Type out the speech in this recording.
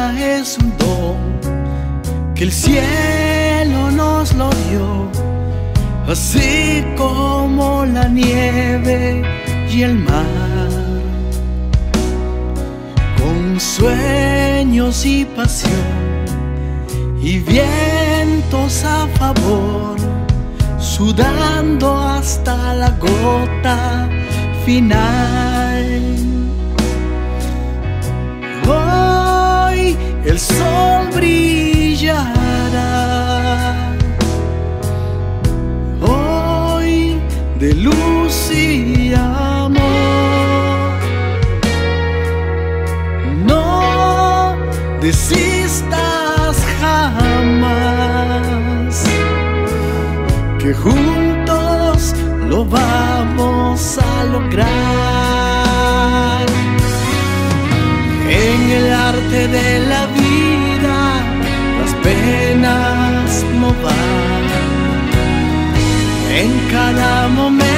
es un don que el cielo nos lo dio, así como la nieve y el mar, con sueños y pasión y vientos a favor, sudando hasta la gota final. Hoy el sol brillará, hoy de luz y amor. No desistas jamás, que juntos lo vamos a lograr. En el arte de la vida las penas no van, en cada momento